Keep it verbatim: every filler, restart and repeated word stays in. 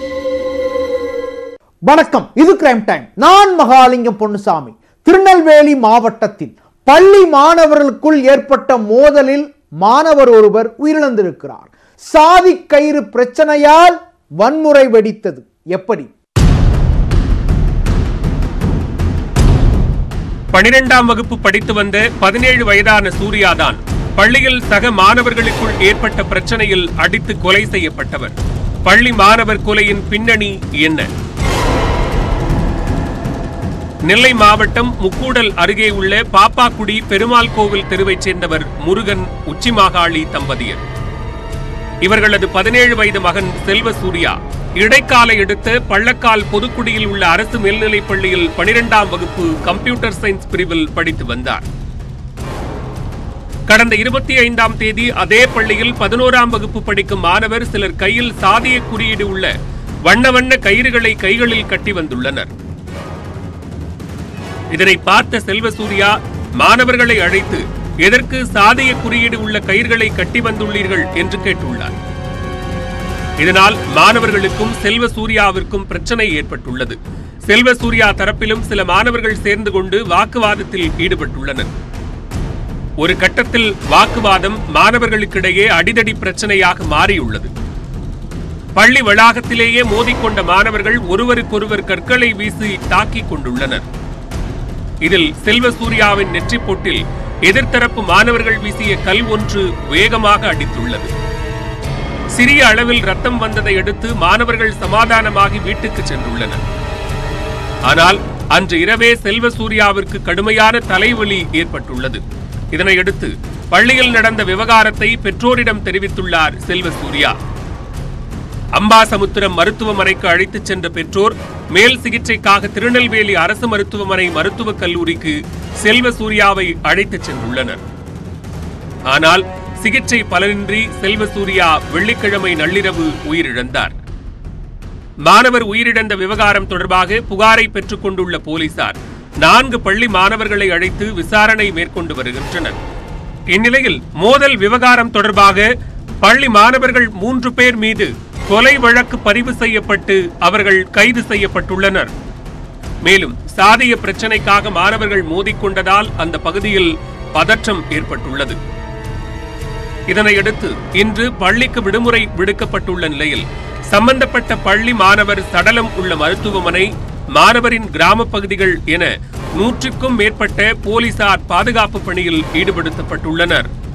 வணக்கம், இது crime time. நான் மகாலிங்கம் பொன்னுசாமி. திருநெல்வேலி மாவட்டத்தில் பள்ளி மாணவர்களுக்குள் ஏற்பட்ட மோதலில் மாணவர் ஒருவர் உயிரிழந்திருக்கிறார். சாதி கயிறு பிரச்சனையால் வன்முறை வெடித்தது. எப்படி? பனிரெண்டாம் வகுப்பு படித்து வந்த பதினேழு வயதான சூர்யாதான் பள்ளியில் சக மாணவர்களுக்குள் ஏற்பட்ட பிரச்சனையில் அடித்து கொலை செய்யப்பட்டவர். பள்ளி மாணவர் கொலையின் பின்னணி என்ன? நெல்லை மாவட்டம் முக்கூடல் அருகே உள்ள பாப்பாக்குடி பெருமாள் கோவில் தெருவைச் சேர்ந்தவர் முருகன் உச்சிமாகாளி தம்பதியர். இவர்களது பதினேழு வயது மகன் செல்வ சூர்யா இடைக்கால எடுத்த பள்ளக்கால் பொதுக்குடியில் உள்ள அரசு மேல்நிலைப் பள்ளியில் பனிரெண்டாம் வகுப்பு கம்ப்யூட்டர் சயின்ஸ் பிரிவில் படித்து வந்தார். கடந்த இருபத்தி ஐந்தாம் தேதி அதே பள்ளியில் பதினோராம் வகுப்பு படிக்கும் மாணவர் சிலர் கையில் சாதிய குறியீடு உள்ள வண்ண வண்ண கயிறுகளை கைகளில் கட்டி வந்துள்ளனர். இதனை பார்த்த செல்வ சூர்யா மாணவர்களை அழைத்து எதற்கு சாதிய குறியீடு உள்ள கயிறுகளை கட்டி வந்துள்ளீர்கள் என்று கேட்டுள்ளார். இதனால் மாணவர்களுக்கும் செல்வ சூர்யாவிற்கும் பிரச்சனை ஏற்பட்டுள்ளது. செல்வ சூர்யா தரப்பிலும் சில மாணவர்கள் சேர்ந்து கொண்டு வாக்குவாதத்தில் ஈடுபட்டுள்ளனர். ஒரு கட்டத்தில் வாக்குவாதம் மாணவர்களுக்கிடையே அடிதடி பிரச்சனையாக மாறியுள்ளது. பள்ளி வளாகத்திலேயே மோதிக்கொண்ட மாணவர்கள் ஒருவருக்கொருவர் கற்களை வீசி தாக்கிக் கொண்டுள்ளனர். இதில் செல்வ சூர்யாவின் நெற்றிப்பொட்டில் எதிர்த்தரப்பு மாணவர்கள் வீசிய கல் ஒன்று வேகமாக அடித்துள்ளது. சிறிய அளவில் ரத்தம் வந்ததை அடுத்து மாணவர்கள் சமாதானமாகி வீட்டுக்கு சென்றுள்ளனர். ஆனால் அன்று இரவே செல்வ சூர்யாவிற்கு கடுமையான தலைவலி ஏற்பட்டுள்ளது. இதனையடுத்து பள்ளியில் நடந்த விவகாரத்தை பெற்றோரிடம் தெரிவித்துள்ளார் செல்வ சூர்யா. அம்பாசமுத்திரம் மருத்துவமனைக்கு அழைத்துச் சென்ற பெற்றோர் மேல் சிகிச்சைக்காக திருநெல்வேலி அரசு மருத்துவமனை மருத்துவக் கல்லூரிக்கு செல்வ சூர்யாவை அழைத்துச் சென்றுள்ளனர். ஆனால் சிகிச்சை பலனின்றி செல்வ சூர்யா வெள்ளிக்கிழமை நள்ளிரவு உயிரிழந்தார். மாணவர் உயிரிழந்த விவகாரம் தொடர்பாக புகாரை பெற்றுக் கொண்டுள்ள போலீசார் நான்கு பள்ளி மாணவர்களை அழைத்து விசாரணை மேற்கொண்டு வருகின்றனர். இந்நிலையில் மோதல் விவகாரம் தொடர்பாக பள்ளி மாணவர்கள் மூன்று பேர் மீது கொலை வழக்கு பதிவு செய்யப்பட்டு அவர்கள் கைது செய்யப்பட்டுள்ளனர். மேலும் சாதிய பிரச்சனைக்காக மாணவர்கள் மோதிக்கொண்டதால் அந்த பகுதியில் பதற்றம் ஏற்பட்டுள்ளது. இதனையடுத்து இன்று பள்ளிக்கு விடுமுறை விடுக்கப்பட்டுள்ள நிலையில் சம்பந்தப்பட்ட பள்ளி மாணவர் சடலம் உள்ள மருத்துவமனை, மாணவரின் கிராம பகுதிகள் என நூற்றுக்கும் மேற்பட்ட போலீசார் பாதுகாப்பு பணியில் ஈடுபடுத்தப்பட்டுள்ளனர்.